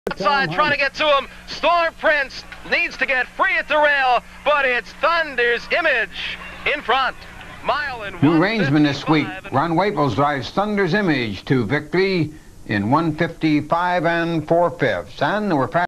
Outside trying to get to him. Storm Prince needs to get free at the rail, but it's Thunder's Image in front. Mile and New reinsman this week. Ron Waples drives Thunder's Image to victory in 1:55 4/5. And we're